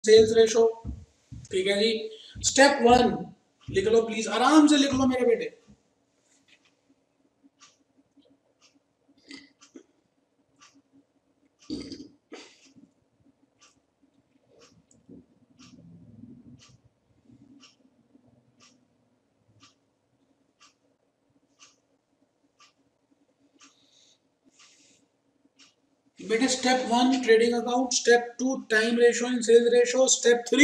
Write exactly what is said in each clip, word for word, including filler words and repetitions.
Sales ratio. ठीक है जी, step one लिख लो प्लीज, आराम से लिख लो मेरे बेटे। बेटे step one trading account, step two time ratio in sales ratio, step three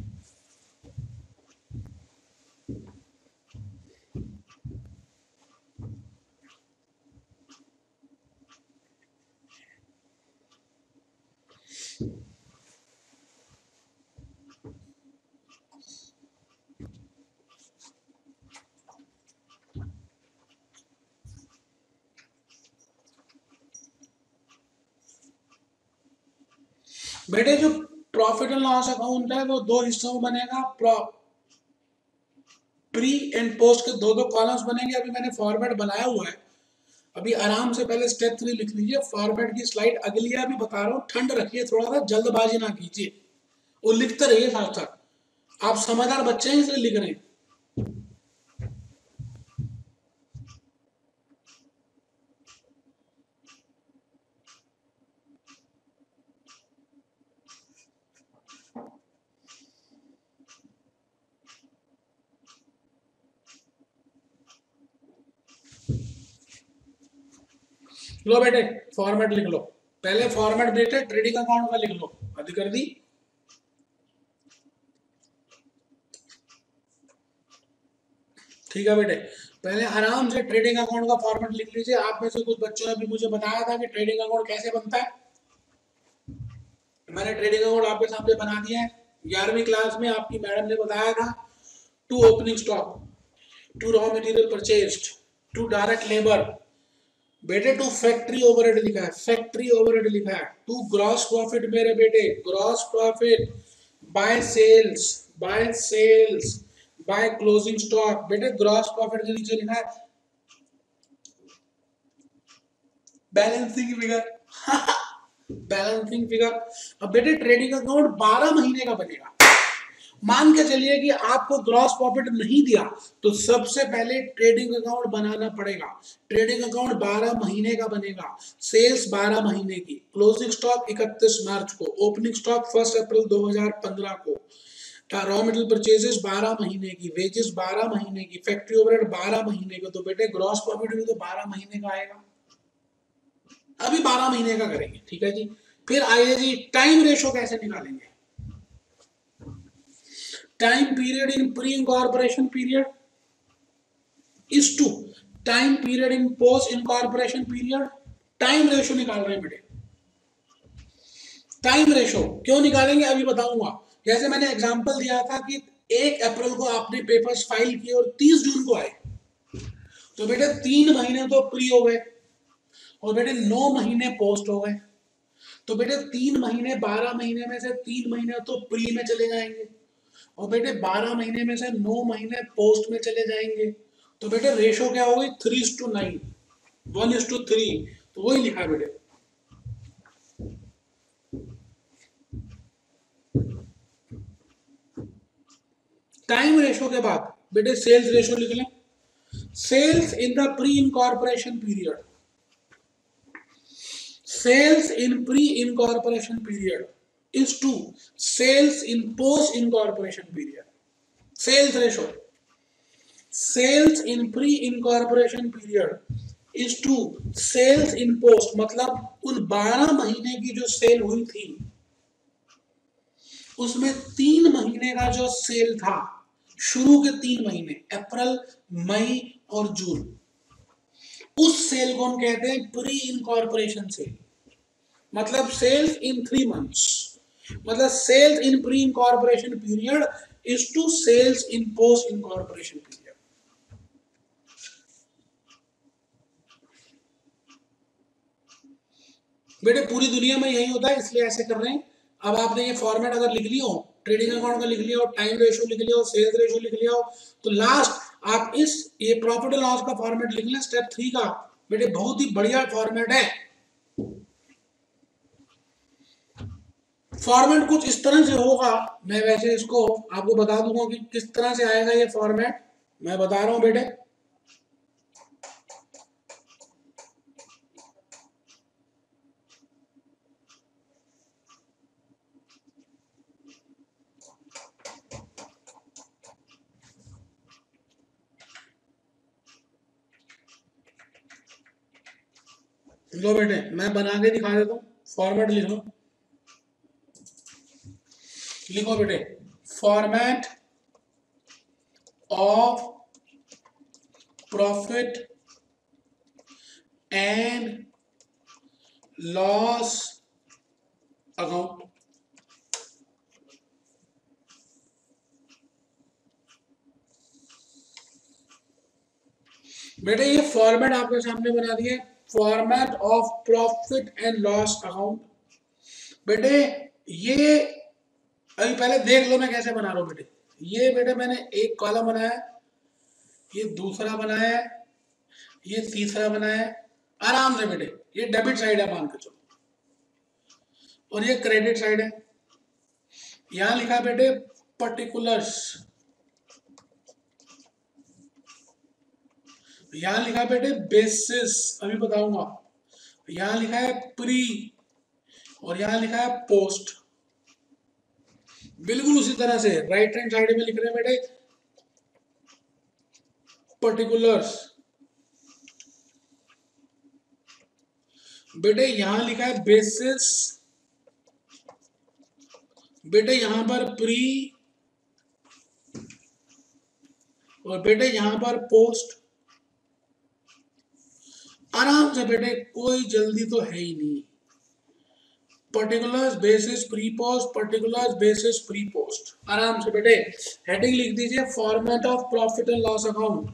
बेटे जो प्रॉफिट एंड लॉस अकाउंट है वो दो हिस्सों में बनेगा, प्री एंड पोस्ट के दो दो कॉलम्स बनेंगे। अभी मैंने फॉर्मेट बनाया हुआ है, अभी आराम से पहले स्टेप थ्री लिख लीजिए। फॉर्मेट की स्लाइड अगली है, अभी बता रहा हूँ, ठंड रखिए, थोड़ा सा जल्दबाजी ना कीजिए, वो लिखते रहिए साथ साथ। आप समझदार बच्चे हैं इसलिए लिख रहे हैं। लो बेटे फॉर्मेट लिख लो, पहले फॉर्मेट बेटे ट्रेडिंग अकाउंट का लिख लो, अभी कर दी। ठीक है बेटे, पहले आराम से ट्रेडिंग अकाउंट का फॉर्मेट लिख लीजिए। आप में से कुछ बच्चों ने भी मुझे बताया था कि ट्रेडिंग अकाउंट कैसे बनता है, मैंने ट्रेडिंग अकाउंट आपके सामने बना दिया है। ग्यारहवीं क्लास में आपकी मैडम ने बताया था, to opening stock, to raw material purchased, to direct labour, बेटे टू फैक्ट्री ओवरहेड लिखा है, फैक्ट्री ओवरहेड लिखा है, टू ग्रॉस प्रॉफिट मेरे बेटे, gross profit, by sales, by sales, by closing stock. बेटे ग्रॉस प्रॉफिट के नीचे लिखा है बैलेंसिंग फिगर बैलेंसिंग फिगर। अब बेटे ट्रेडिंग अकाउंट बारह महीने का बनेगा। मान के चलिए कि आपको ग्रॉस प्रॉफिट नहीं दिया तो सबसे पहले ट्रेडिंग अकाउंट बनाना पड़ेगा। ट्रेडिंग अकाउंट बारह महीने का बनेगा, सेल्स बारह महीने की, क्लोजिंग स्टॉक इकतीस मार्च को, ओपनिंग स्टॉक फर्स्ट अप्रैल दो हज़ार पंद्रह को, रॉ मटेरियल परचेजेस बारह महीने की, वेजेस बारह महीने की, फैक्ट्री ओवरहेड बारह महीने का। तो बेटे ग्रॉस प्रॉफिट भी तो बारह महीने का आएगा, अभी बारह महीने का करेंगे। ठीक है जी, फिर आइए जी टाइम रेशो कैसे निकालेंगे। Time period in pre incorporation period is to time period in post incorporation period. Time ratio निकाल रहे हैं बेटे, टाइम रेशो क्यों निकालेंगे अभी बताऊंगा। जैसे मैंने एग्जांपल दिया था कि एक अप्रैल को आपने पेपर्स फाइल किए और तीस जून को आए, तो बेटे तीन महीने तो प्री हो गए और बेटे नौ महीने पोस्ट हो गए। तो बेटे तीन महीने बारह महीने में से तीन महीने तो प्री में चले जाएंगे और बेटे बारह महीने में से नौ महीने पोस्ट में चले जाएंगे। तो बेटे रेशो क्या होगी, three is to nine, one is to three. तो वही लिखा है बेटे। टाइम रेशो के बाद बेटे सेल्स रेशो लिख लें। Sales in the pre incorporation period, sales in pre incorporation period is to sales in post incorporation period. Sales ratio, sales in pre incorporation period is to sales in post, मतलब उन बारह महीने की जो cell हुई थी उसमें तीन महीने का जो सेल था, शुरू के तीन महीने अप्रैल मई और जून, उस सेल को हम कहते हैं प्री इनकॉर्पोरेशन सेल। मतलब सेल्स इन थ्री मंथ्स, मतलब sales in pre incorporation period is to sales in post incorporation period. बेटे पूरी दुनिया में यही होता है, इसलिए ऐसे कर रहे हैं। अब आपने ये फॉर्मेट अगर लिख लिया हो, ट्रेडिंग अकाउंट का लिख लिया हो, टाइम रेशो लिख लिया हो, सेल्स रेशो लिख लिया हो, तो लास्ट आप इस ये प्रॉफिट एंड लॉस का फॉर्मेट लिख लें स्टेप थ्री का। बेटे बहुत ही बढ़िया फॉर्मेट है। फॉर्मेट कुछ इस तरह से होगा, मैं वैसे इसको आपको बता दूंगा कि किस तरह से आएगा ये फॉर्मेट, मैं बता रहा हूं बेटे। लो बेटे मैं बना के दिखा देता हूँ, फॉर्मेट लिख लो, लिखो बेटे, format of profit and loss account. बेटे ये फॉर्मेट आपके सामने बना दिए, format of profit and loss account. बेटे ये अभी पहले देख लो मैं कैसे बना रहा हूं बेटे। ये बेटे मैंने एक कॉलम बनाया, ये दूसरा बनाया, ये तीसरा बनाया, आराम से बेटे। ये डेबिट साइड है मान के चलो, और ये क्रेडिट साइड है। यहां लिखा बेटे पर्टिकुलर्स, यहां लिखा बेटे बेसिस, अभी बताऊंगा। यहां लिखा है प्री, और यहां लिखा है पोस्ट। बिल्कुल उसी तरह से राइट हैंड साइड में लिख रहे हैं बेटे पर्टिकुलर्स। बेटे यहां लिखा है बेसिस, बेटे यहां पर प्री, और बेटे यहां पर पोस्ट। आराम से बेटे, कोई जल्दी तो है ही नहीं। Particulars basis pre post, particulars basis pre post. आराम से बेटे हेडिंग लिख दीजिए format of profit and loss account.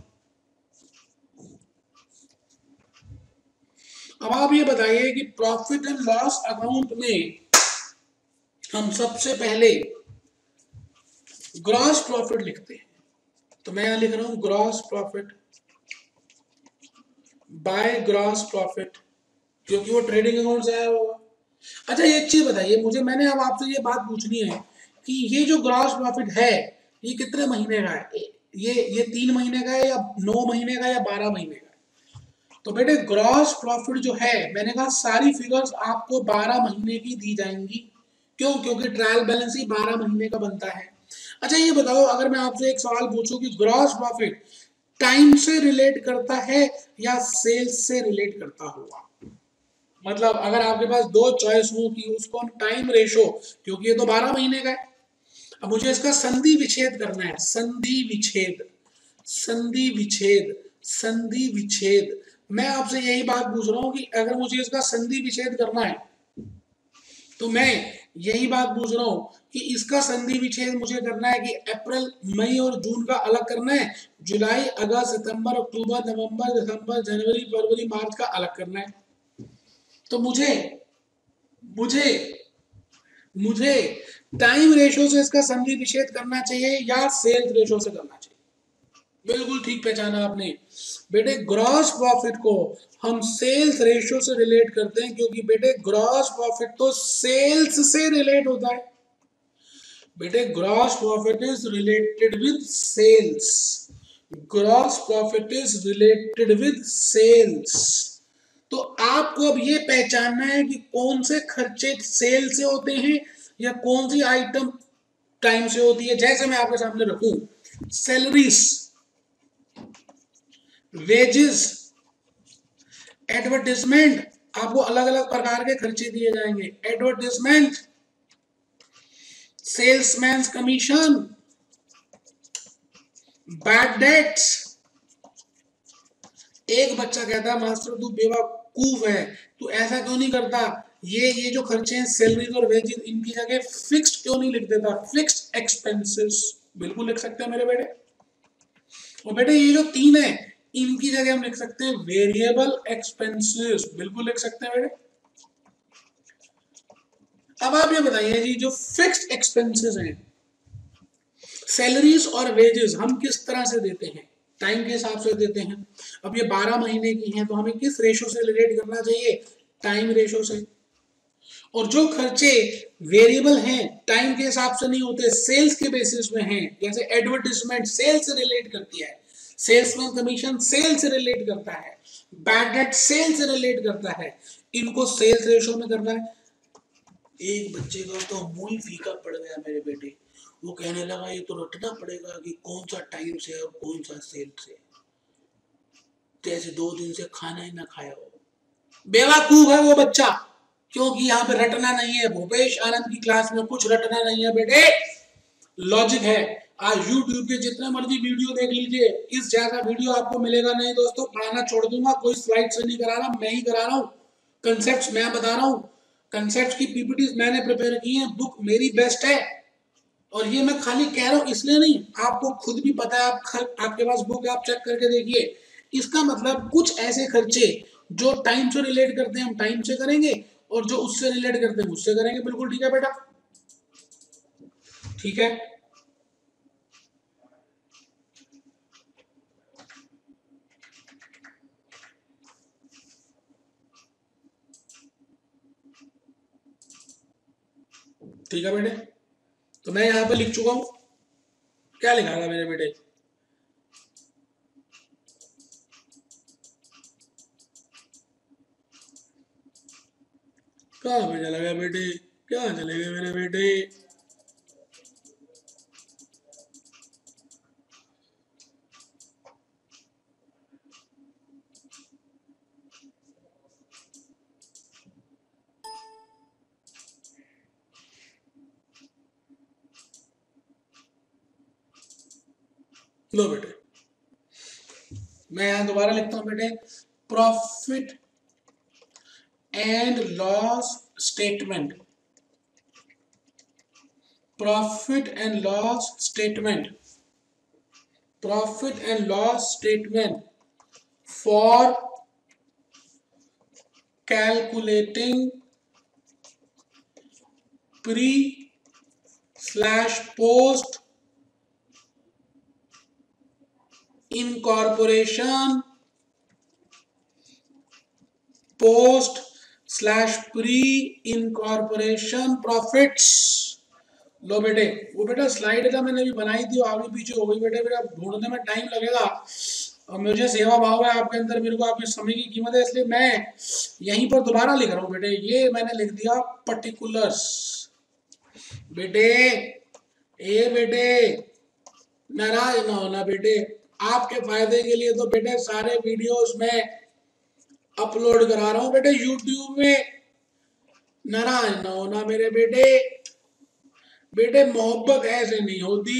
अब आप ये बताइए कि प्रॉफिट एंड लॉस अकाउंट में हम सबसे पहले ग्रॉस प्रॉफिट लिखते हैं। तो मैं यहां लिख रहा हूं gross profit by gross profit, क्योंकि वो ट्रेडिंग अकाउंट से आया होगा। अच्छा एक चीज बताइए मुझे, मैंने अब आपसे ये बात पूछनी है कि ये जो ग्रॉस प्रॉफिट है ये कितने महीने का है? ये ये तीन महीने का है या नौ महीने का या बारह महीने का है? तो बेटे ग्रॉस प्रॉफिट जो है, मैंने कहा सारी फिगर्स आपको बारह महीने की दी जाएंगी। क्यों? क्योंकि ट्रायल बैलेंस ही बारह महीने का बनता है। अच्छा ये बताओ, अगर मैं आपसे एक सवाल पूछूं कि ग्रॉस प्रॉफिट टाइम से रिलेट करता है या सेल्स से रिलेट करता होगा? मतलब अगर आपके पास दो चॉइस हो कि उसको हम टाइम रेशो, क्योंकि ये तो बारह महीने का है, अब मुझे इसका संधि विच्छेद करना है। संधि विच्छेद, संधि विच्छेद, संधि विच्छेद। मैं आपसे यही बात पूछ रहा हूं कि अगर मुझे इसका संधि विच्छेद करना है तो मैं यही बात पूछ रहा हूं कि इसका संधि विच्छेद मुझे करना है कि अप्रैल मई और जून का अलग करना है, जुलाई अगस्त सितंबर अक्टूबर नवंबर दिसंबर जनवरी फरवरी मार्च का अलग करना है। तो मुझे मुझे मुझे टाइम रेशो से इसका संधि विच्छेद करना चाहिए या सेल्स रेशो से करना चाहिए? बिल्कुल ठीक पहचाना आपने बेटे, ग्रॉस प्रॉफिट को हम सेल्स रेशो से रिलेट करते हैं, क्योंकि बेटे ग्रॉस प्रॉफिट तो सेल्स से रिलेट होता है। बेटे gross profit is related with sales, gross profit is related with sales. तो आपको अब ये पहचानना है कि कौन से खर्चे सेल से होते हैं या कौन सी आइटम टाइम से होती है। जैसे मैं आपके सामने रखूं, सैलरीज, वेजेस, एडवर्टाइजमेंट, आपको अलग अलग प्रकार के खर्चे दिए जाएंगे। Advertisement, salesman commission, bad debts. एक बच्चा कहता है मास्टर तू बेवकूफ है, तू ऐसा क्यों नहीं करता, ये ये जो खर्चे हैं सैलरीज और वेजेस इनकी जगह फिक्स्ड क्यों नहीं लिख देता? फिक्स्ड एक्सपेंसेस बिल्कुल लिख सकते हैं मेरे बेटे। और बेटे ये जो तीन है इनकी जगह हम लिख सकते हैं वेरिएबल एक्सपेंसेस, बिल्कुल लिख सकते हैं बेटे। अब आप ये बताइए जी, जो फिक्स्ड एक्सपेंसेस हैं सैलरीज और वेजेस हम किस तरह से देते हैं? टाइम के हिसाब से देते हैं। अब ये बारह महीने की हैं तो हमें किस रेशो से रिलेट करना चाहिए? टाइम रेशो से। और जो खर्चे वेरिएबल हैं, टाइम के हिसाब से नहीं होते, सेल्स के बेसिस में हैं, जैसे एडवर्टाइजमेंट सेल्स से रिलेट करती है, सेल्समैन कमीशन सेल्स से रिलेट करता है, बैड डेट सेल्स से रिलेट करता है, इनको सेल्स रेशो में करना है। एक बच्चे का तो मुंह ही फीका पड़ गया मेरे बेटे, वो कहने लगा ये तो रटना पड़ेगा कि कौन सा टाइम से और कौन सा सेल से, जैसे दो दिन से खाना ही ना खाया हो। बेवकूफ है वो बच्चा, क्योंकि यहाँ पे रटना नहीं है। भूपेश आनंद की क्लास में कुछ रटना नहीं है बेटे, लॉजिक है। आज यूट्यूब के जितने मर्जी वीडियो देख लीजिए, इस जैसा वीडियो आपको मिलेगा नहीं दोस्तों। पढ़ाना छोड़ दूंगा, कोई स्लाइड से नहीं करा रहा, मैं ही करा रहा हूँ, कंसेप्ट मैं बता रहा हूँ, कंसेप्ट की पीपीटी मैंने प्रिपेयर की है, बुक मेरी बेस्ट है। और ये मैं खाली कह रहा हूँ इसलिए नहीं, आपको खुद भी पता है, आप आपके पास बुक है, आप चेक करके देखिए। इसका मतलब कुछ ऐसे खर्चे जो टाइम से रिलेट करते हैं हम टाइम से करेंगे, और जो उससे रिलेट करते हैं उससे करेंगे। बिल्कुल ठीक है बेटा, ठीक है। ठीक है बेटे, तो मैं यहाँ पे लिख चुका हूँ। क्या लिखा था मेरे बेटे? कहाँ पे चला गया बेटे, क्या चले गए मेरे बेटे? लो बेटे, मैं यहाँ दोबारा लिखता हूँ बेटे, profit and loss statement, profit and loss statement, profit and loss statement for calculating pre slash post incorporation post slash pre incorporation profits. लो बेटे, वो बेटा स्लाइड था मैंने भी बनाई थी, आगे पीछे हो गई बेटे, मेरा ढूंढने में टाइम लगेगा, और मुझे सेवा भाव है आपके अंदर, मेरे को आपके समय की कीमत है, इसलिए मैं यहीं पर दोबारा लिख रहा हूँ बेटे। ये मैंने लिख दिया पर्टिकुलर्स बेटे, ए बेटे नाराज ना होना बेटे, आपके फायदे के लिए तो बेटे सारे वीडियोस में अपलोड करा रहा हूं बेटे यूट्यूब में, नाराज ना होना मेरे बेटे। बेटे मोहब्बत ऐसे नहीं होती,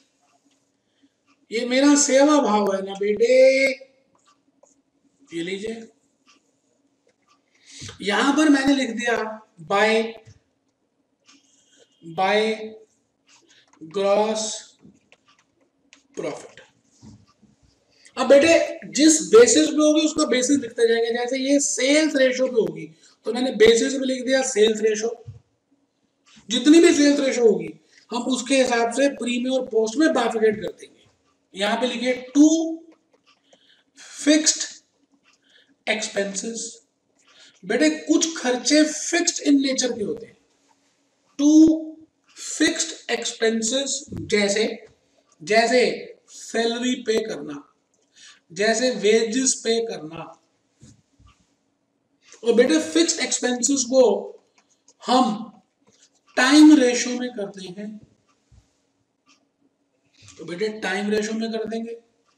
ये मेरा सेवा भाव है ना बेटे। ये लीजिए, यहां पर मैंने लिख दिया बाय बाय ग्रॉस प्रॉफिट। अब बेटे जिस बेसिस पे होगी उसका बेसिस लिखते जाएंगे, जैसे ये सेल्स रेशो पे होगी तो मैंने बेसिस पे लिख दिया सेल्स रेशो, जितनी भी सेल्स रेशो होगी हम उसके हिसाब से प्री में और पोस्ट में बाइफरकेट कर देंगे। यहां पे लिखिए टू फिक्स्ड एक्सपेंसेस, बेटे कुछ खर्चे फिक्स्ड इन नेचर के होते हैं, टू फिक्स्ड एक्सपेंसेस, जैसे जैसे सैलरी पे करना, जैसे वेजेस पे करना। और बेटे फिक्स्ड एक्सपेंसेस को हम टाइम रेशो में करते हैं, तो बेटे टाइम रेशो में कर देंगे,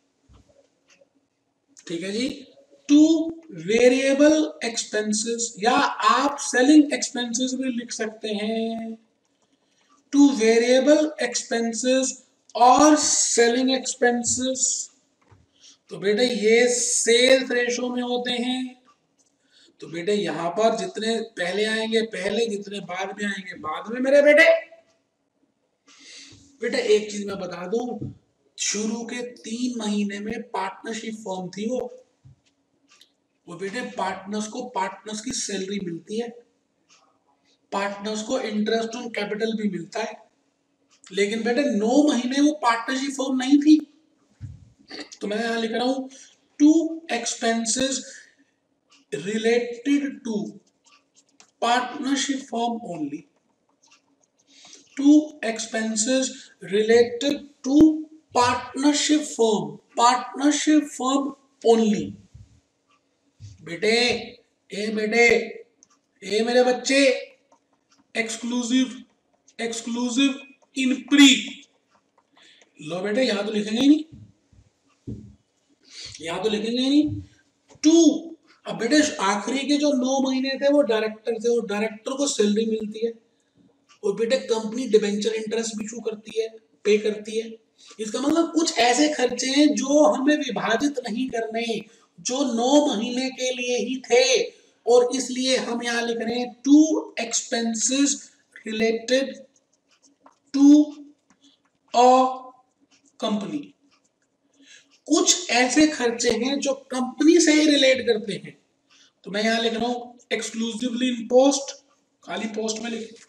ठीक है जी। टू वेरिएबल एक्सपेंसेस, या आप सेलिंग एक्सपेंसेस भी लिख सकते हैं, टू वेरिएबल एक्सपेंसेस और सेलिंग एक्सपेंसेस, तो बेटे ये सेल्स रेशो में होते हैं। तो बेटे यहां पर जितने पहले आएंगे पहले, जितने बाद में आएंगे बाद में मेरे बेटे। बेटे एक चीज मैं बता दूं, शुरू के तीन महीने में पार्टनरशिप फॉर्म थी वो वो बेटे पार्टनर्स को पार्टनर्स की सैलरी मिलती है, पार्टनर्स को इंटरेस्ट ऑन कैपिटल भी मिलता है, लेकिन बेटे नौ महीने वो पार्टनरशिप फॉर्म नहीं थी। तो मैं यहां लिख रहा हूं to expenses related to partnership firm only. Two expenses related to partnership firm, partnership firm only. बेटे, ए बेटे, ए मेरे बच्चे, एक्सक्लूसिव, एक्सक्लूसिव इन प्री। लो बेटे, यहां तो लिखेंगे ही नहीं, यहां तो लिखेंगे ही नहीं। टू, अब बेटे आखिरी के जो नौ महीने थे वो डायरेक्टर थे, वो डायरेक्टर को सैलरी मिलती है, और बेटे कंपनी डिबेंचर इंटरेस्ट भी इशू करती है, पे करती है। इसका मतलब कुछ ऐसे खर्चे हैं जो हमें विभाजित नहीं करने, जो नौ महीने के लिए ही थे, और इसलिए हम यहां लिख रहे हैं to expenses related to a company. कुछ ऐसे खर्चे हैं जो कंपनी से ही रिलेट करते हैं, तो मैं यहां लिख रहा हूं एक्सक्लूसिवली इन पोस्ट, खाली पोस्ट में लिख,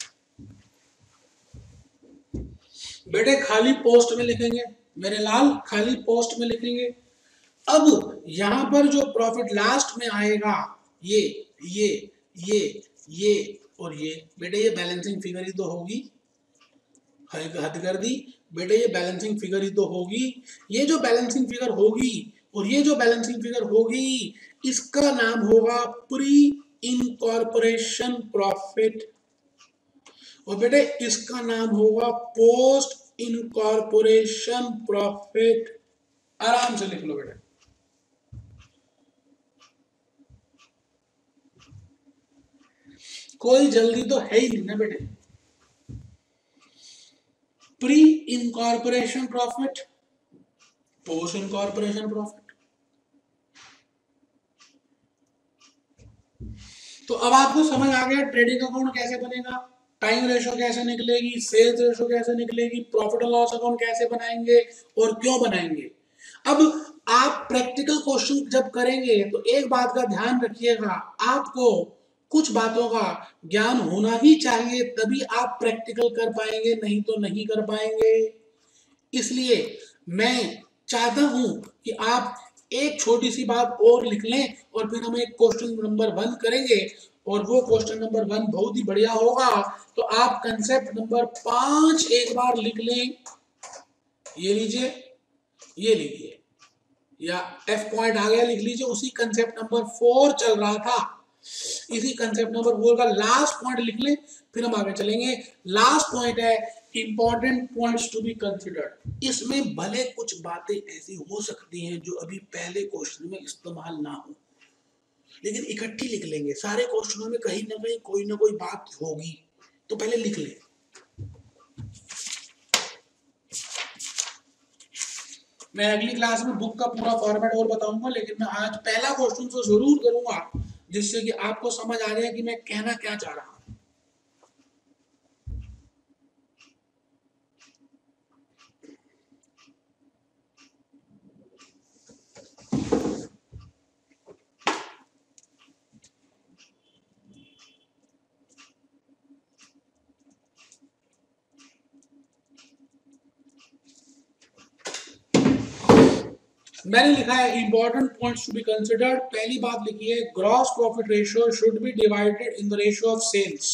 बेटे खाली पोस्ट में लिखेंगे मेरे लाल, खाली पोस्ट में लिखेंगे। अब यहां पर जो प्रॉफिट लास्ट में आएगा, ये ये ये ये और ये, बेटे ये बैलेंसिंग फिगर ही तो होगी, हद कर दी बेटे, ये बैलेंसिंग फिगर ही तो होगी। ये जो बैलेंसिंग फिगर होगी और ये जो बैलेंसिंग फिगर होगी, इसका नाम होगा प्री इनकॉर्पोरेशन प्रॉफिट, और बेटे इसका नाम होगा पोस्ट इनकॉर्पोरेशन प्रॉफिट। आराम से लिख लो बेटे। कोई जल्दी तो है ही नहीं ना बेटे। Pre incorporation profit, post incorporation profit. तो अब आपको समझ आ गया ट्रेडिंग अकाउंट कैसे बनेगा, टाइम रेशो कैसे निकलेगी, सेल्स रेशो कैसे निकलेगी, प्रॉफिट एंड लॉस अकाउंट कैसे बनाएंगे और क्यों बनाएंगे। अब आप प्रैक्टिकल क्वेश्चन जब करेंगे तो एक बात का ध्यान रखिएगा, आपको कुछ बातों का ज्ञान होना ही चाहिए, तभी आप प्रैक्टिकल कर पाएंगे, नहीं तो नहीं कर पाएंगे। इसलिए मैं चाहता हूं कि आप एक छोटी सी बात और लिख लें, और फिर हम एक क्वेश्चन नंबर वन करेंगे, और वो क्वेश्चन नंबर वन बहुत ही बढ़िया होगा। तो आप कंसेप्ट नंबर पांच एक बार लिख लें, ये लीजिए, ये लीजिए, या एफ पॉइंट आ गया लिख लीजिए। उसी कंसेप्ट नंबर फोर चल रहा था, इसी कंसेप्ट नंबर फोर का लास्ट पॉइंट लिख लें, फिर हम आगे चलेंगे। लास्ट पॉइंट है important points to be considered. इसमें भले कुछ बातें ऐसी हो सकती हैं जो अभी पहले क्वेश्चन में इस्तेमाल ना हो, लेकिन इकट्ठी लिख लेंगे। सारे क्वेश्चनों में कहीं ना कहीं कोई ना कोई बात होगी, तो पहले लिख लें। मैं अगली क्लास में बुक का पूरा फॉर्मेट और बताऊंगा, लेकिन मैं आज पहला क्वेश्चन तो जरूर करूंगा, जिससे कि आपको समझ आ जाए कि मैं कहना क्या चाह रहा हूं। मैंने लिखा है important points to be considered. पहली बात लिखी है gross profit ratio should be divided in the ratio of sales.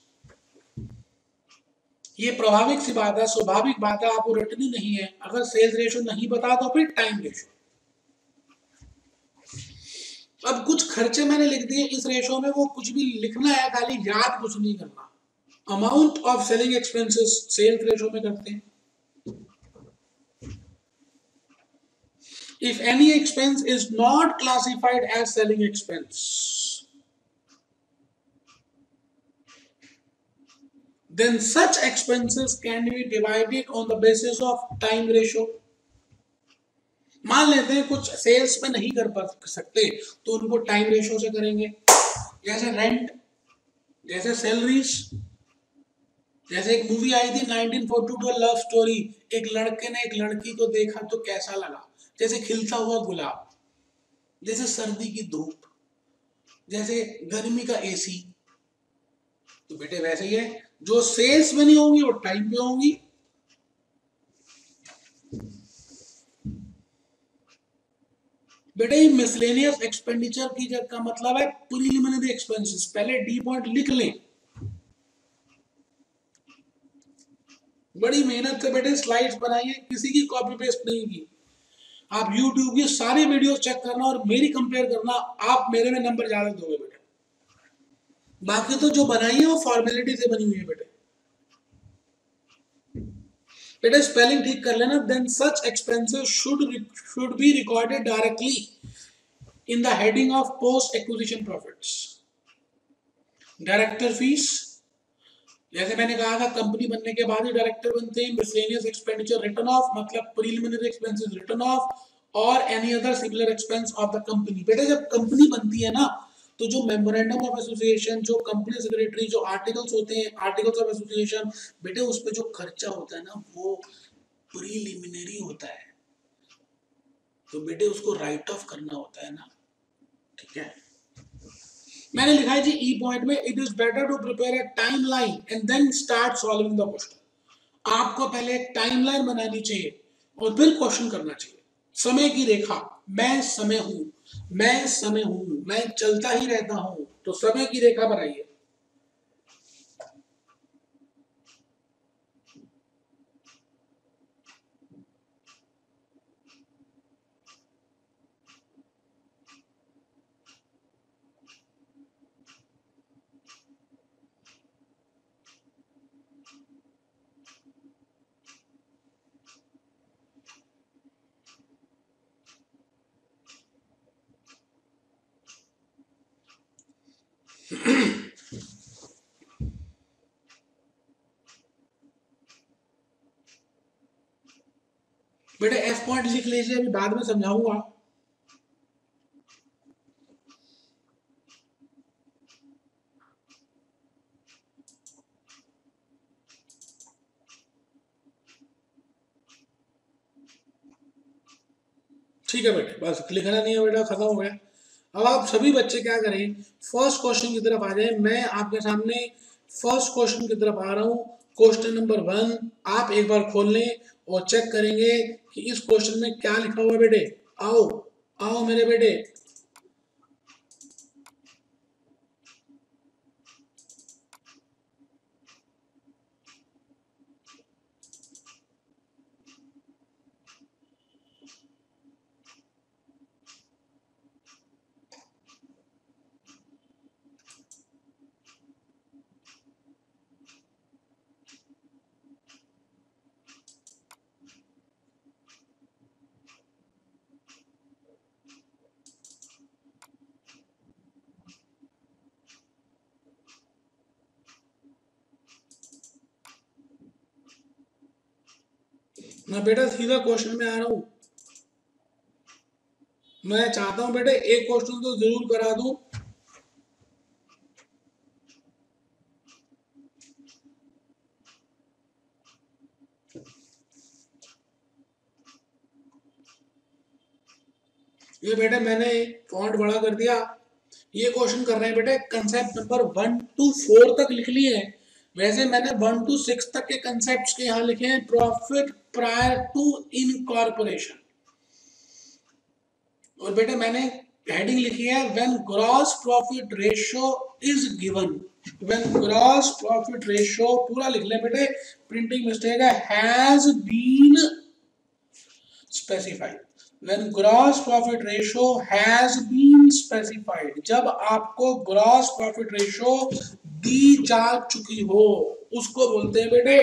ये प्रभाविक सी बात है, स्वाभाविक बात है, आपको रटनी नहीं है। अगर सेल्स रेशियो नहीं पता तो फिर टाइम रेशियो। अब कुछ खर्चे मैंने लिख दिए इस रेशियो में, वो कुछ भी लिखना है, खाली याद कुछ नहीं करना। Amount of selling expenses sales ratio में करते हैं। If any expense is not classified as selling expense, then such expenses can be divided on the basis of time ratio. मान लेते हैं कुछ सेल्स में नहीं कर पा सकते, तो उनको टाइम रेशियो से करेंगे, जैसे रेंट, जैसे सैलरीज। जैसे एक मूवी आई थी nineteen forty two love story, एक लड़के ने एक लड़की को देखा तो कैसा लगा, जैसे खिलता हुआ गुलाब, जैसे सर्दी की धूप, जैसे गर्मी का एसी। तो बेटे वैसे ही है, जो सेल्स में नहीं होंगी वो टाइम पे होंगी। बेटा ये मिसलेनियस एक्सपेंडिचर की जगह का मतलब है प्रीलिमिनरी एक्सपेंसेस। पहले डी पॉइंट लिख लें। बड़ी मेहनत से बेटे स्लाइड्स बनाई है, किसी की कॉपी पेस्ट नहीं की। आप यूट्यूब की सारी वीडियोस चेक करना और मेरी कंपेयर करना, आप मेरे में नंबर ज्यादा दोगे बेटे। बाकी तो जो बनाई है वो फॉर्मेलिटी से बनी हुई है बेटे। बेटे स्पेलिंग ठीक कर लेना। Then such expenses should should be recorded directly in the heading of post acquisition profits. Director fees, जैसे मैंने कहा था कंपनी बनने के बाद ही डायरेक्टर बनते हैं। मिसलेनियस एक्सपेंडिचर रिटर्न ऑफ मतलब प्रीलिमिनरी एक्सपेंसेस रिटर्न ऑफ, और any other similar expense of the company. बेटा जब कंपनी बनती है ना, तो जो मेमोरेंडम ऑफ एसोसिएशन, जो कंपनी सेक्रेटरी, जो आर्टिकल्स होते हैं, आर्टिकल्स ऑफ एसोसिएशन, बेटे उस पर जो खर्चा होता है ना वो प्रीलिमिनरी होता है, तो बेटे उसको राइट ऑफ करना होता है ना। ठीक है, मैंने लिखा है जी ई पॉइंट में, it is better to prepare a timeline and then start solving the question. आपको पहले एक टाइमलाइन बनानी चाहिए और फिर क्वेश्चन करना चाहिए। समय की रेखा, मैं समय हूं, मैं समय हूं, मैं चलता ही रहता हूं, तो समय की रेखा बनाइए। बेटे एफ पॉइंट लिख लीजिए, अभी बाद में समझाऊंगा। ठीक है बेटे, बस लिखना नहीं है बेटा, खत्म हो गया। अब आप सभी बच्चे क्या करें, फर्स्ट क्वेश्चन की तरफ आ जाए। मैं आपके सामने फर्स्ट क्वेश्चन की तरफ आ रहा हूँ। क्वेश्चन नंबर वन आप एक बार खोल लें और चेक करेंगे कि इस क्वेश्चन में क्या लिखा हुआ है। बेटे आओ आओ मेरे बेटे, मैं बेटा सीधा क्वेश्चन में आ रहा हूँ। मैं चाहता हूँ बेटे एक क्वेश्चन तो जरूर करा दूं। ये बेटे मैंने फॉन्ट बड़ा कर दिया। ये क्वेश्चन कर रहे हैं बेटे, concept number one two four तक लिख लिए हैं। वैसे मैंने वन टू सिक्स तक के कंसेप्ट के यहाँ लिखे हैं। प्रॉफिट प्रायर टू इनकॉर्पोरेशन, और बेटे मैंने हेडिंग लिखी है when gross profit ratio is given. When gross profit ratio पूरा लिख ले बेटे, प्रिंटिंग मिस्टेक है, has been specified. When gross profit ratio has been specified, जब आपको gross profit ratio दी जा चुकी हो उसको बोलते हैं बेटे।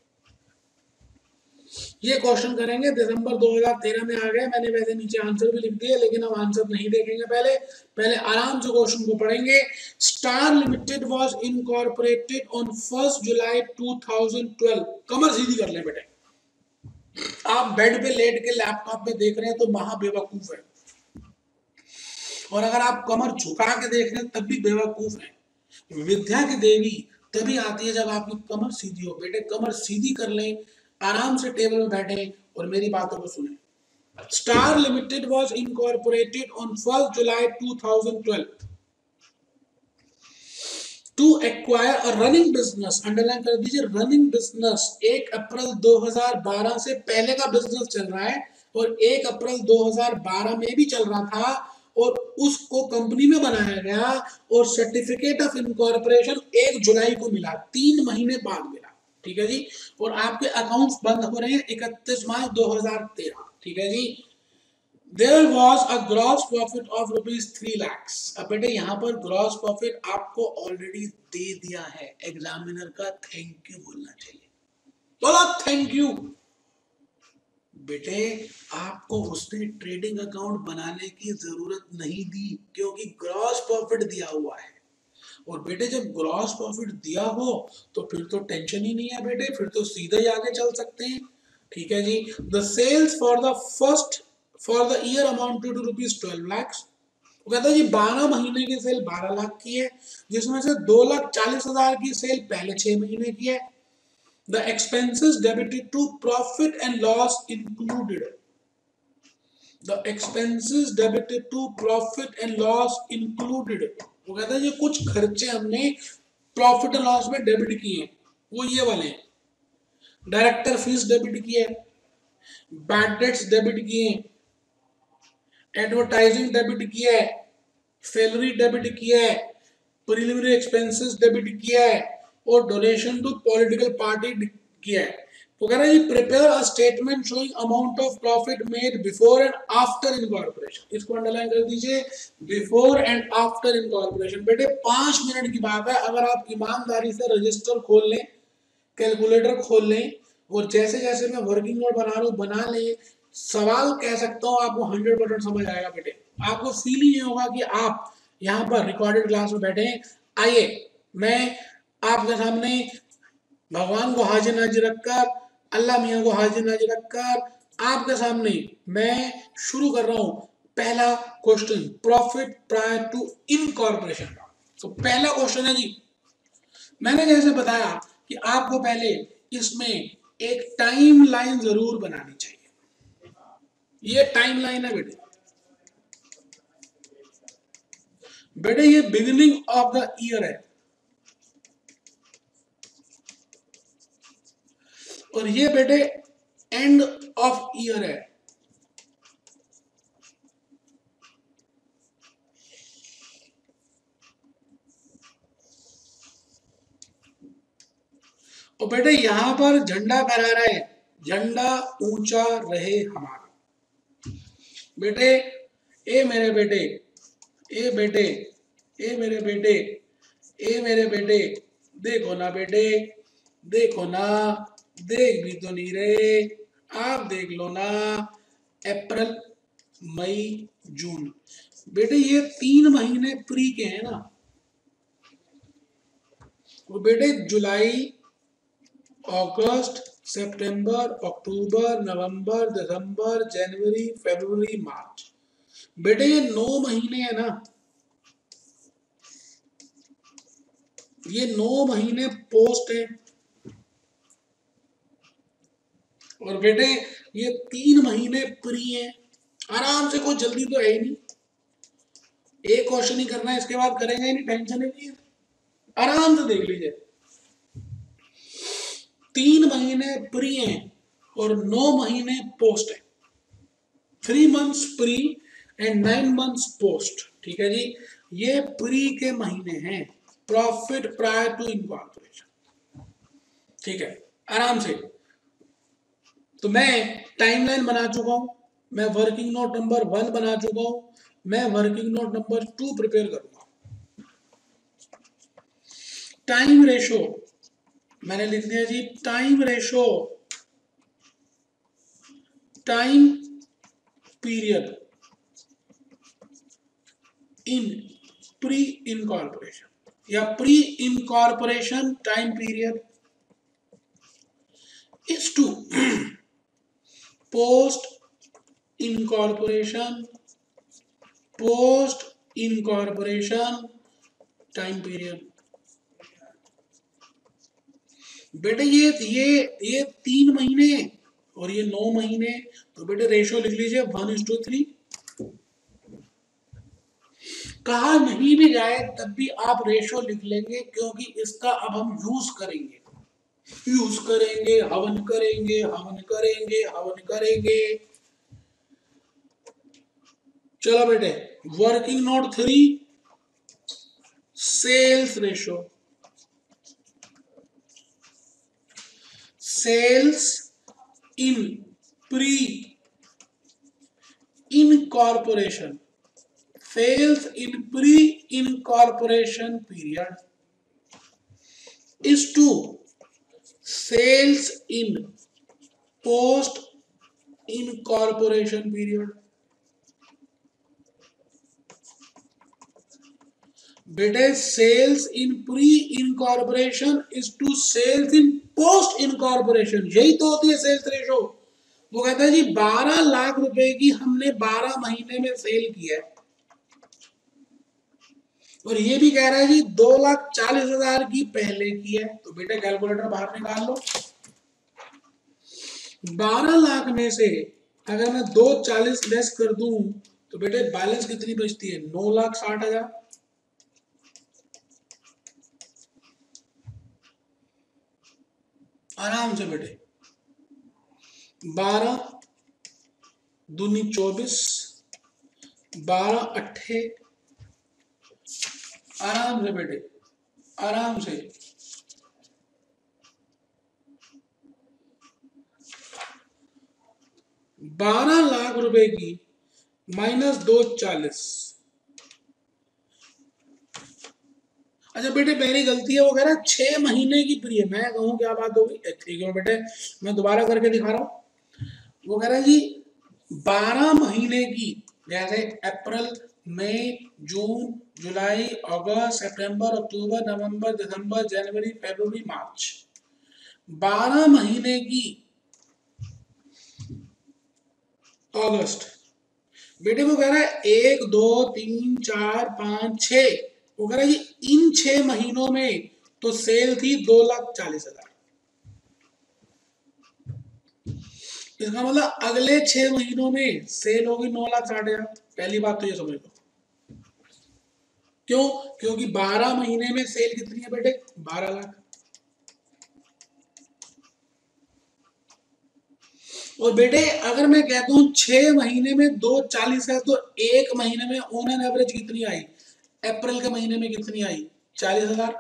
ये क्वेश्चन करेंगे दिसंबर दो हज़ार तेरह में आ गए। मैंने वैसे नीचे आंसर भी लिख दिए, लेकिन अब आंसर नहीं देखेंगे। पहले पहले आराम से क्वेश्चन को पढ़ेंगे। Star limited was incorporated on first July two thousand twelve. कमर सीधी कर ले बेटे। आप बेड पे लेट के लैपटॉप पे देख रहे हैं तो महा बेवकूफ है, और अगर आप कमर झुका के देख रहे हैं तब भी बेवकूफ है। विद्या की देवी तभी आती है जब आपकी कमर सीधी हो। बेटे कमर सीधी कर लें, आराम से टेबल में बैठे और मेरी बातों को सुने। Star limited was incorporated on first July two thousand twelve to acquire a running business. Underline कर दीजिए रनिंग बिजनेस। एक अप्रैल दो हज़ार बारह से पहले का बिजनेस चल रहा है, और एक अप्रैल दो हज़ार बारह में भी चल रहा था और उसको कंपनी में बनाया गया और सर्टिफिकेट ऑफ इनकॉर्पोरेशन एक जुलाई को मिला, तीन महीने बाद मिला। ठीक है जी। और आपके अकाउंट्स बंद हो रहे हैं इकतीस मार्च दो हज़ार तेरह। ठीक है जी। There was a gross profit of rupees three lakhs। अब बेटे यहाँ पर ग्रॉस प्रॉफिट आपको ऑलरेडी दे दिया है, एग्जामिनर का थैंक यू बोलना चाहिए। बोलो थैंक यू। बेटे आपको उसने ट्रेडिंग अकाउंट बनाने की जरूरत नहीं दी क्योंकि ग्रॉस प्रॉफिट दिया हुआ है। और बेटे जब ग्रॉस प्रॉफिट दिया हो तो फिर तो टेंशन ही नहीं है बेटे, फिर तो सीधे ही आगे चल सकते हैं। ठीक है जी। The sales for the first for the year amounted to rupees twelve lakhs. वो कहता है जी बारह महीने की सेल बारह लाख की है, जिसमें से दो लाख चालीस हजार की सेल पहले छह महीने की है। The expenses debited to profit and loss included. The expenses debited to profit and loss included. वो कहता है ये कुछ खर्चे हमने प्रॉफिट एंड लॉस में डेबिट किए हैं, वो ये वाले हैं। डायरेक्टर फीस डेबिट किए, बैड डेट्स डेबिट किए, एडवर्टाइजिंग डेबिट किया है, सैलरी डेबिट किया है, प्रिलिमिनरी एक्सपेंसेस डेबिट किया है और डोनेशन टू पॉलिटिकल पार्टी किया है। तो कह रहा है prepare a statement showing amount of profit made before and after incorporation. इसको अंडरलाइन कर दीजिए, बिफोर एंड आफ्टर इनकॉर्पोरेशन। बेटे पांच मिनट की बात है, अगर आप ईमानदारी से रजिस्टर खोल लें, कैलकुलेटर खोल लें और जैसे जैसे मैं वर्किंग नोट बना रहा हूँ बना लें, सवाल कह सकता हूँ आपको हंड्रेड परसेंट समझ आएगा। बेटे आपको फील ही नहीं होगा कि आप यहाँ पर रिकॉर्डेड क्लास में बैठे हैं। आइए मैं आपके सामने भगवान को हाजिर नाजिर रखकर, अल्लाह मियाँ को हाजिर नाजिर रखकर आपके सामने मैं शुरू कर रहा हूँ पहला question, profit prior to incorporation का। तो पहला क्वेश्चन है जी, मैंने जैसे बताया कि आपको पहले इसमें एक टाइम लाइन जरूर बनानी चाहिए। ये टाइम लाइन है बेटे, बेटे ये बिगिनिंग ऑफ द ईयर है और ये बेटे एंड ऑफ ईयर है। और बेटे यहां पर झंडा फहरा रहा है, झंडा ऊंचा रहे हमारा। बेटे ए मेरे बेटे, ए बेटे, ए मेरे बेटे, ए मेरे बेटे, देखो ना बेटे, देखो ना, देख भी तो नहीं रहे, आप देख लो ना। अप्रैल मई जून, बेटे ये तीन महीने प्री के हैं ना। वो बेटे जुलाई, अगस्त, सितंबर, अक्टूबर, नवंबर, दिसंबर, जनवरी, फरवरी, मार्च। बेटे ये नौ महीने है ना, ये नौ महीने पोस्ट है और बेटे ये तीन महीने प्री है। आराम से, कोई जल्दी तो है ही नहीं, एक क्वेश्चन ही करना है, इसके बाद करेंगे ही नहीं, टेंशन ही नहीं है, आराम से देख लीजिए। तीन महीने प्री हैं और नौ महीने पोस्ट है, three months pre and nine months post. ठीक है जी, ये प्री के महीने हैं, प्रॉफिट प्रायर टू इनकॉर्पोरेशन। ठीक है, आराम से। तो मैं टाइमलाइन बना चुका हूं, मैं वर्किंग नोट नंबर वन बना चुका हूं, मैं working note number two prepare करूंगा। टाइम रेशो मैंने लिख दिया जी, time ratio, time period in pre incorporation या pre incorporation time period is to post incorporation post incorporation time period। बेटे ये ये ये तीन महीने और ये नौ महीने, तो बेटे रेशो लिख लीजिए वन इज टू थ्री। कहा नहीं भी जाए तब भी आप रेशो लिख लेंगे क्योंकि इसका अब हम यूज करेंगे, यूज करेंगे, हवन करेंगे, हवन करेंगे, हवन करेंगे। चलो बेटे, working note three, sales ratio. Sales in pre incorporation, sales in pre-incorporation period is to sales in post-incorporation period। बेटे sales in pre incorporation is to sales in post incorporation, यही तो होती है सेल्स रेशो। वो कहता है जी बारह लाख रुपए की हमने बारह महीने में सेल किया है, और ये भी कह रहा है जी दो लाख चालीस हजार की पहले की है। तो बेटे कैलकुलेटर बाहर निकाल लो। बारह लाख में से अगर मैं दो चालीस लेस कर दूं तो बेटे बैलेंस कितनी बचती है? नौ लाख साठ हजार। आराम से बेटे, बारह दूनी चौबीस, बारह अट्ठे, आराम से बेटे, आराम से बारह लाख रुपए की माइनस दो चालीस। अच्छा बेटे मेरी गलती है, वो कह रहा है छह महीने की प्री है, मैं कहूँ क्या बात होगी? ठीक है बेटे, मैं दोबारा करके दिखा रहा हूँ। वो कह रहा है जी बारह महीने की, जैसे अप्रैल, मई, जून, जुलाई, अगस्त, सितंबर, अक्टूबर, नवंबर, दिसंबर, जनवरी, फरवरी, मार्च, बारह महीने की अगस्त। बेटे वो कह रहा है एक दो तीन चार पांच छ, वो कह रहा है जी इन छह महीनों में तो सेल थी दो लाख चालीस हजार। इसका मतलब अगले छह महीनों में सेल होगी नौ लाख साठ हजार। पहली बात तो ये समझ लो, क्यों? क्योंकि बारह महीने में सेल कितनी है बेटे? बारह लाख। और बेटे अगर मैं कहता हूं छह महीने में दो चालीस है, तो एक महीने में ऑन एन एवरेज कितनी आई? अप्रैल के महीने में कितनी आई? चालीस हजार।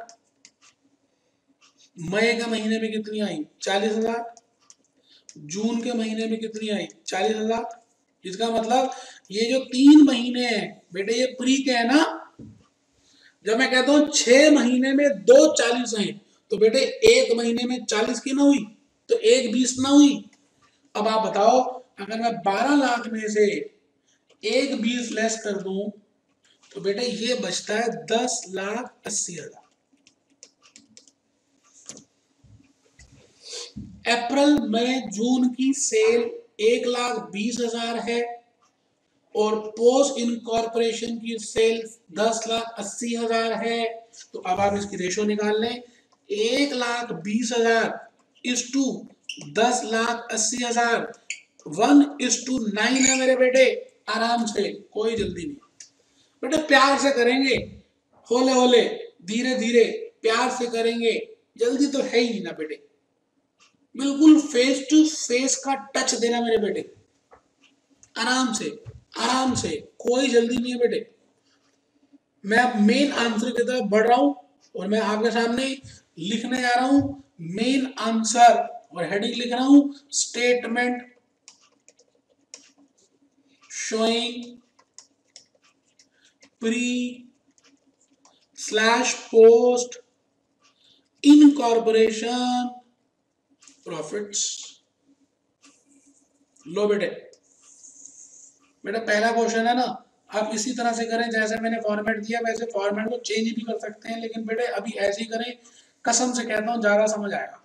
मई के महीने में कितनी आई? चालीस हजार। जून के महीने में कितनी आई? चालीस हजार। इसका मतलब ये जो तीन महीने हैं बेटे ये प्री के है ना। जब मैं कहता हूं छह महीने में दो चालीस है, तो बेटे एक महीने में चालीस की ना हुई तो एक बीस ना हुई। अब आप बताओ, अगर मैं बारह लाख में से एक बीस लेस कर दूं तो बेटे ये बचता है दस लाख अस्सी हजार। अप्रैल मई जून की सेल एक लाख बीस हजार है और पोस्ट इनकॉर्पोरेशन की सेल दस लाख अस्सी हजार है। तो अब आप इसकी रेशो निकाल लें, एक लाख बीस हजार इज टू दस लाख अस्सी हजार, वन इज टू नाइन है मेरे बेटे। आराम से, कोई जल्दी नहीं बेटे, प्यार से करेंगे, होले होले, धीरे धीरे, प्यार से करेंगे, जल्दी तो है ही नहीं ना बेटे। बिल्कुल फेस टू फेस का टच देना मेरे बेटे, आराम से, आराम से, कोई जल्दी नहीं है बेटे। मैं अब मेन आंसर की तरफ बढ़ रहा हूं और मैं आपके सामने लिखने जा रहा हूं मेन आंसर, और हेडिंग लिख रहा हूं statement showing pre slash post incorporation profits. लो बेटे, बेटा पहला क्वेश्चन है ना, आप इसी तरह से करें जैसे मैंने फॉर्मेट दिया, वैसे फॉर्मेट को चेंज भी कर सकते हैं, लेकिन बेटे अभी ऐसे ही करें, कसम से कहता हूं ज्यादा समझ आएगा।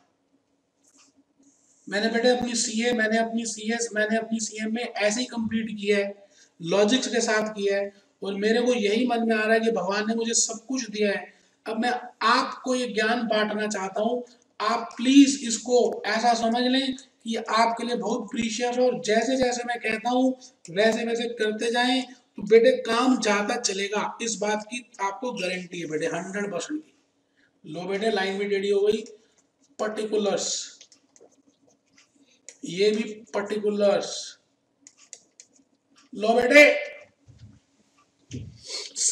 मैंने बेटे अपनी सीए, मैंने अपनी सीएस, मैंने अपनी सीएम में ऐसे ही कंप्लीट किया है, लॉजिक्स के साथ किया है, और मेरे को यही मन में आ रहा है कि भगवान ने मुझे सब कुछ दिया है। अब मैं आपको ये ज्ञान बांटना चाहता हूँ, आप प्लीज इसको ऐसा समझ लें कि आपके लिए बहुत प्रीशियस हो, और जैसे जैसे मैं कहता हूँ वैसे वैसे करते जाएं तो बेटे काम ज्यादा चलेगा, इस बात की आपको गारंटी है बेटे, हंड्रेड परसेंट की। लो बेटे लाइन भी टेढ़ी हो गई, पर्टिकुलर्स, ये भी पर्टिकुलर्स। लो बेटे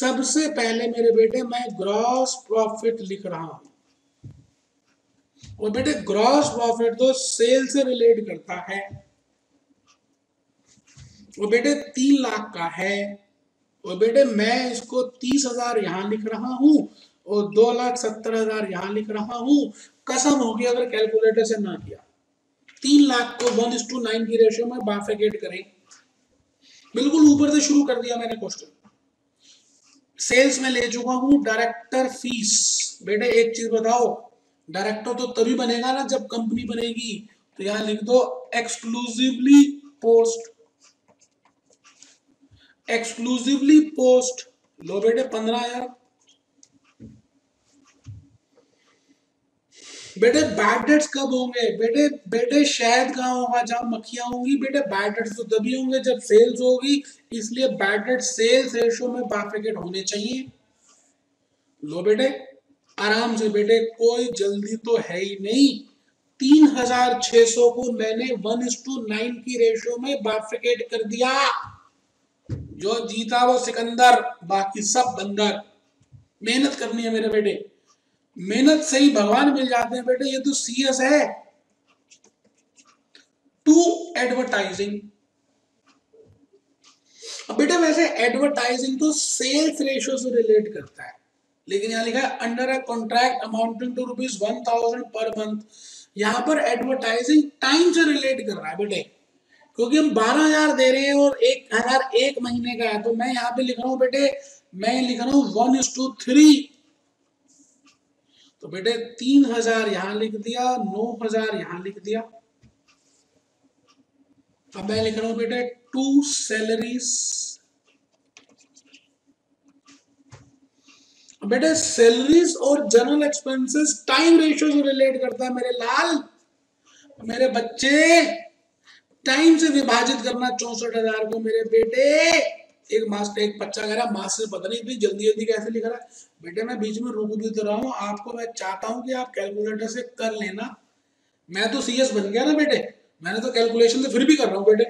सबसे पहले मेरे बेटे मैं ग्रॉस प्रॉफिट लिख रहा हूं, और बेटे ग्रॉस प्रॉफिट तो सेल से रिलेट करता है, वो बेटे तीन लाख का है, और बेटे मैं इसको तीस हजार यहां लिख रहा हूं और दो लाख सत्तर हजार यहां लिख रहा हूं। कसम होगी अगर कैलकुलेटर से ना किया, तीन लाख को वन इज टू नाइन की रेशियो में बाइफरकेट करें। बिल्कुल ऊपर से शुरू कर दिया मैंने क्वेश्चन। सेल्स में ले चुका हूं डायरेक्टर फीस। बेटे एक चीज बताओ, डायरेक्टर तो तभी बनेगा ना जब कंपनी बनेगी, तो यहां लिख दो एक्सक्लूसिवली पोस्ट, एक्सक्लूसिवली पोस्ट। लो बेटे पंद्रह हजार। बेटे बैड डेट्स कब होंगे? बेटे बेटे शायद कहाँ होगा जहां मक्खियां होंगी। बेटे बैड डेट्स तो तभी होंगे जब सेल्स होगी, इसलिए बैड डेट सेल्स रेशियो में बाइफरकेट होने चाहिए। लो बेटे आराम से, बेटे कोई जल्दी तो है ही नहीं। तीन हजार छह सौ को मैंने वन इज टू नाइन की रेशियो में बाइफरकेट कर दिया। जो जीता वो सिकंदर, बाकी सब बंदर। मेहनत करनी है मेरे बेटे, मेहनत से ही भगवान मिल जाते हैं बेटे। ये तो सीएस है। To advertising. अब बेटा वैसे एडवर्टाइजिंग तो सेल्स रेशियो से रिलेट करता है, लेकिन यहां लिखा है under a contract amounting to rupees one thousand per month. यहां पर एडवर्टाइजिंग टाइम से रिलेट कर रहा है बेटे, क्योंकि हम बारह हजार दे रहे हैं और एक हजार एक महीने का है, तो मैं यहां पे लिख रहा हूं बेटे, मैं लिख रहा हूं वन इज टू थ्री। तो बेटे तीन हजार यहां लिख दिया, नौ हजार यहां लिख दिया। अब मैं लिख रहा हूं बेटे टू सैलरीज। बेटे सैलरीज और जनरल एक्सपेंसेस टाइम रेशियो से रिलेट करता है मेरे लाल, मेरे बच्चे। टाइम से विभाजित करना चौसठ हजार को मेरे बेटे। एक मास्टर एक बच्चा कह रहा मास्टर पता नहीं इतनी जल्दी जल्दी कैसे लिख रहा है। बेटे मैं बीच में रोक भी तो रहा हूँ आपको, मैं चाहता हूं कि आप कैलकुलेटर से कर लेना। मैं तो सीएस बन गया ना बेटे, मैंने तो कैलकुलेशन से फिर भी कर रहा हूं बेटे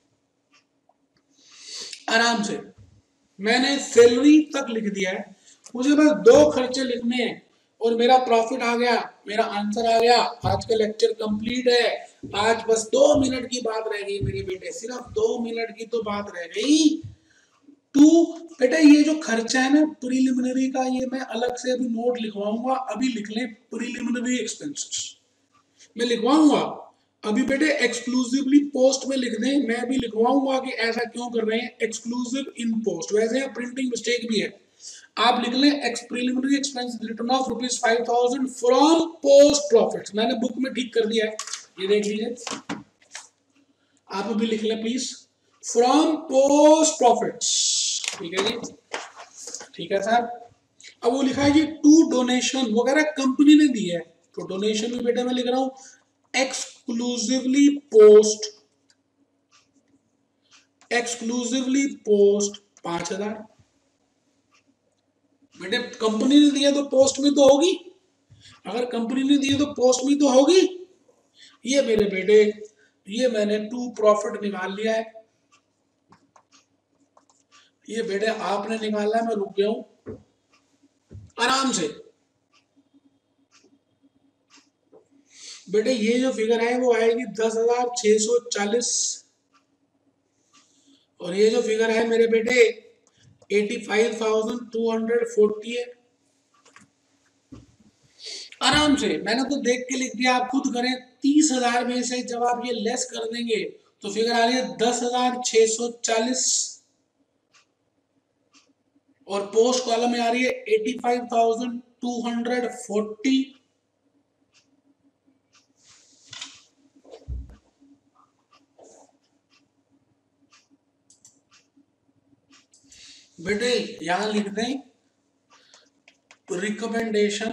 आराम से। मैंने सैलरी तक लिख दिया है, मुझे बस दो खर्चे लिखने हैं और मेरा प्रॉफिट आ गया, मेरा आंसर आ गया। आज का लेक्चर कंप्लीट है। आज बस दो मिनट की बात रह गई मेरे बेटे, सिर्फ दो मिनट की तो बात रह गई। टू बेटा ये जो खर्चा है ना प्रीलिमिनरी का, ये मैं अलग से अभी नोट लिखवाऊंगा। अभी लिख लें प्रीलिमिनरी एक्सपेंसेस, मैं लिखवाऊंगा अभी बेटे। एक्सक्लूसिवली पोस्ट में लिख दें, मैं अभी लिखवाऊंगा कि ऐसा क्यों कर रहे हैं एक्सक्लूसिव इन पोस्ट। वैसे प्रिंटिंग मिस्टेक भी है, आप लिख लें ex preliminary expense written off rupees five thousand from post profits. मैंने बुक में ठीक कर दिया है, ये देख लीजिए। आप अभी लिख लें प्लीज फ्रॉम पोस्ट प्रॉफिट्स। ठीक है जी, ठीक है सर। अब वो लिखा है जी टू डोनेशन वगैरह कंपनी ने दी है, तो डोनेशन में बेटा मैं लिख रहा हूं एक्सक्लूसिवली पोस्ट, एक्सक्लूसिवली पोस्ट पांच हजार। बेटे कंपनी ने दिया तो पोस्ट में तो होगी, अगर कंपनी ने दिया तो पोस्ट में तो होगी। ये मेरे बेटे ये मैंने टू प्रॉफिट निकाल लिया है। ये बेटे आपने निकाला है, मैं रुक गया हूं आराम से। बेटे ये जो फिगर है वो आएगी दस हजार छह सौ चालीस, और ये जो फिगर है मेरे बेटे eighty five thousand two hundred forty है। आराम से मैंने तो देख के लिख दिया, आप खुद करें। तीस हजार में से जब आप ये लेस कर देंगे तो फिगर आ रही है दस हजार छह सौ चालीस, और पोस्ट कॉलम में आ रही है eighty five thousand two hundred forty. बेटे यहां लिख दें recommendation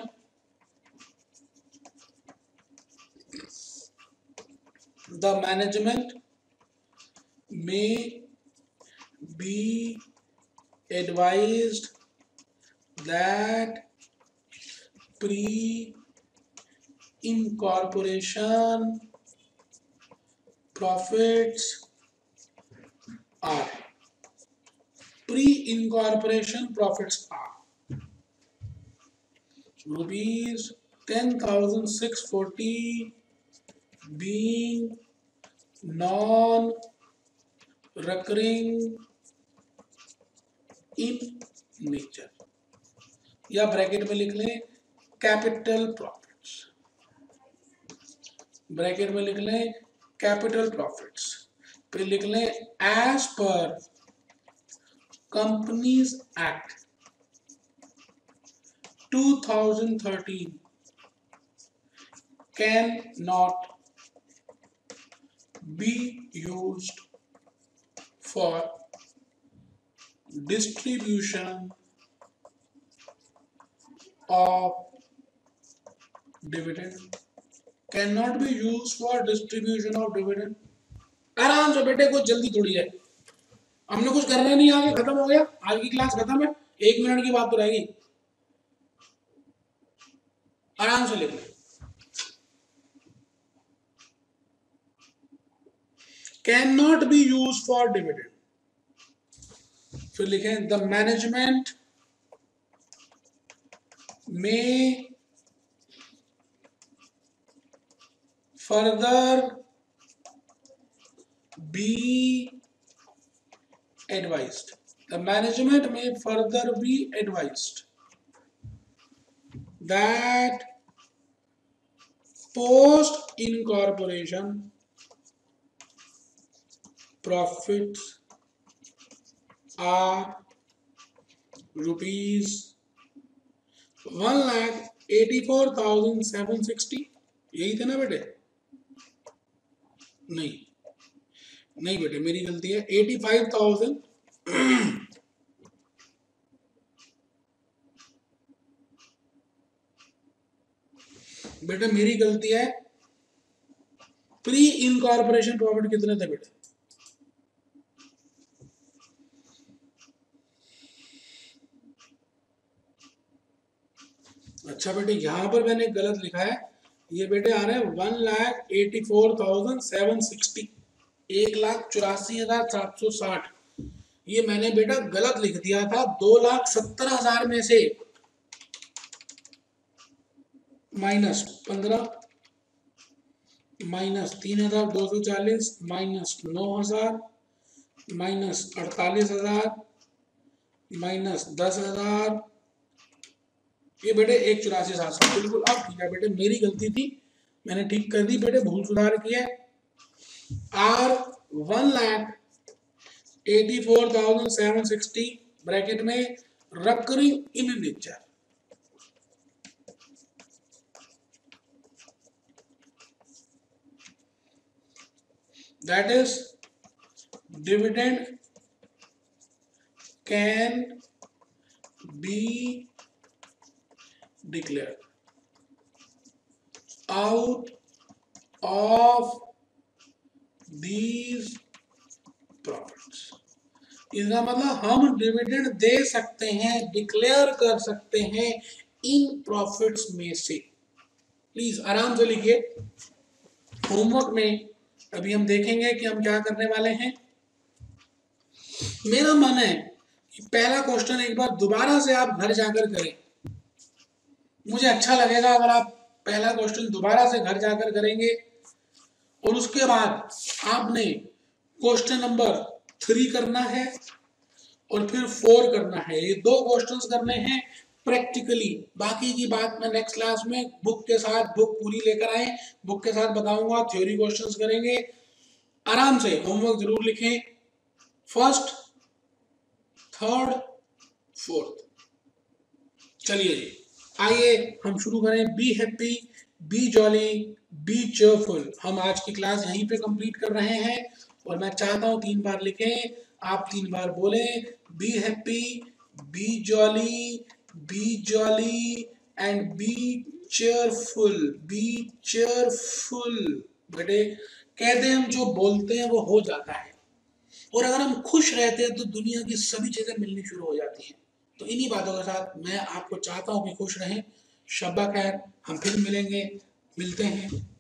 the management may be advised that pre-incorporation profits are pre incorporation profits are rupees ten thousand six forty being non recurring in nature, या bracket में लिख लें capital profits, bracket में लिख लें कैपिटल प्रॉफिट्स, फिर लिख लें as per Companies Act two thousand thirteen can not be used for distribution of dividend, cannot be used for distribution of dividend। आराम से बेटे, कुछ जल्दी थोड़ी है, हमने कुछ करना नहीं, आगे खत्म हो गया, आज की क्लास खत्म है, एक मिनट की बात तो रहेगी, आराम से लिख लें। Can not be use for dividend, फिर लिखें the management may further be advised, the management may further be advised that post incorporation profits are rupees one lakh eighty four thousand seven sixty, यही थे ना बेटे? नहीं नहीं बेटे, मेरी गलती है, एटी फाइव थाउजेंड बेटे मेरी गलती है, प्री इनकॉर्पोरेशन प्रॉफिट कितने थे बेटे? अच्छा बेटे, यहां पर मैंने गलत लिखा है, ये बेटे आ रहे हैं one lakh eighty four thousand seven sixty, एक लाख चौरासी हजार सात सौ साठ, ये मैंने बेटा गलत लिख दिया था, दो लाख सत्तर हजार में से माइनस पंद्रह माइनस तीन हजार दो सौ चालीस माइनस नौ हजार माइनस अड़तालीस हजार माइनस दस हजार, ये बेटे एक चौरासी सात सौ, बिल्कुल अब ठीक है बेटे, मेरी गलती थी, मैंने ठीक कर दी बेटे, भूल सुधार किया। Are one lakh eighty four thousand seven sixty bracket में recurring in nature, that is dividend can be declared out of these profits, इसका मतलब हम डिविडेंड दे सकते हैं, डिक्लेयर कर सकते हैं इन प्रॉफिट्स में से। प्लीज आराम से लिखिए, होमवर्क में अभी हम देखेंगे कि हम क्या करने वाले हैं। मेरा मन है कि पहला क्वेश्चन एक बार दोबारा से आप घर जाकर करें, मुझे अच्छा लगेगा अगर आप पहला क्वेश्चन दोबारा से घर जाकर करेंगे, और उसके बाद आपने क्वेश्चन नंबर थ्री करना है और फिर फोर करना है, ये दो क्वेश्चंस करने हैं प्रैक्टिकली, बाकी की बात मैं नेक्स्ट क्लास में बुक के साथ, बुक पूरी लेकर आए, बुक के साथ बताऊंगा, थ्योरी क्वेश्चंस करेंगे। आराम से होमवर्क जरूर लिखें, फर्स्ट थर्ड फोर्थ। चलिए जी, आइए हम शुरू करें। Be happy, be jolly, be cheerful, हम आज की क्लास यहीं पे कंप्लीट कर रहे हैं, और मैं चाहता हूं तीन बार लिखें, आप तीन बार बोलें, be happy, be jolly, be jolly and be cheerful, be cheerful. बेटे कहते हैं हम जो बोलते हैं वो हो जाता है, और अगर हम खुश रहते हैं तो दुनिया की सभी चीजें मिलनी शुरू हो जाती हैं। तो इन्हीं बातों के साथ मैं आपको चाहता हूं कि खुश रहें। शब्बा खैर, हम फिर मिलेंगे, मिलते हैं।